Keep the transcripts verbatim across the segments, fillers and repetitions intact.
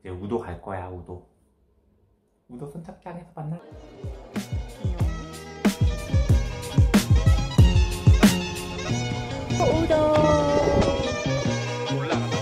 이제 우도 갈 거야. 우도 우도 선착장에서 만나. 우도 올라가자.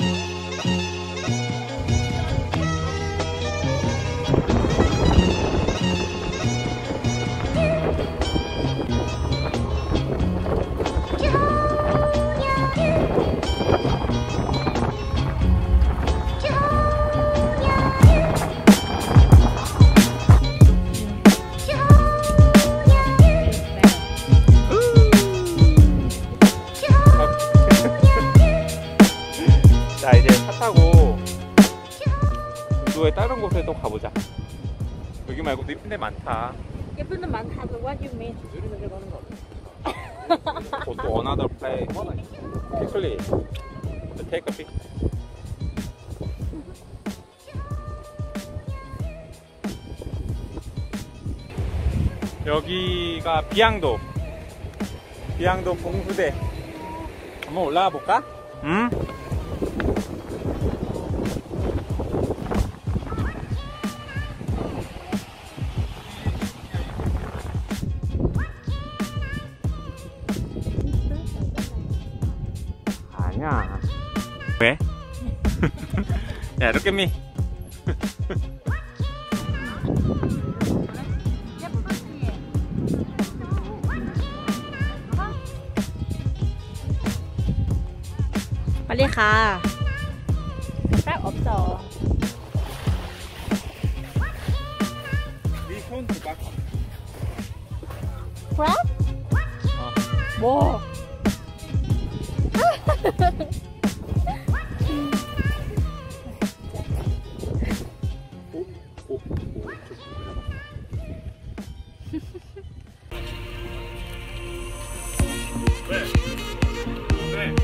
자, 이제 차 타고 우도의 다른 곳에 또 가보자. 여기 말고도 이쁜 데 많다. 예쁜 데 많다. But what you mean? Go to another place. Quickly. Take a pic. 여기가 비양도. 비양도 봉수대. 한번 올라가 볼까? 응? 아니야. 왜? 야, look at me. 빨리 가. 딱 없어. 리손 두박. 그래? 어. 뭐? 오, 오, 오, 왜? 왜?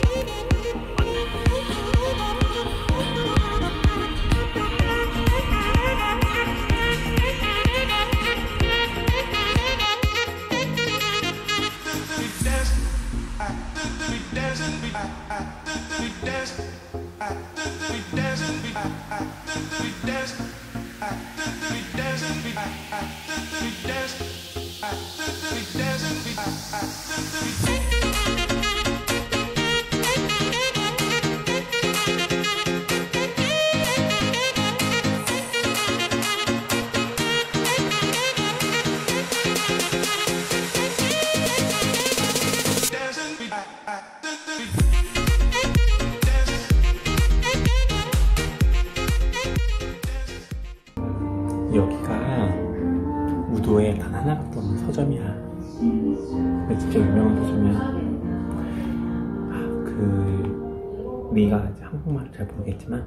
여기가 우도에 단 하나밖에 없는 서점이야. 진짜 유명한 서점이야. 아, 그 네가 이제 한국말을 잘 모르겠지만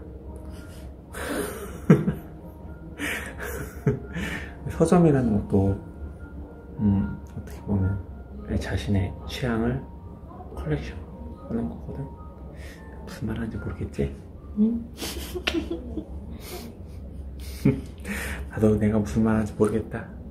서점이라는 것도 음, 어떻게 보면 내 자신의 취향을 컬렉션 하는 거거든. 무슨 말 하는지 모르겠지? 응? 나도 내가 무슨 말 하는지 모르겠다.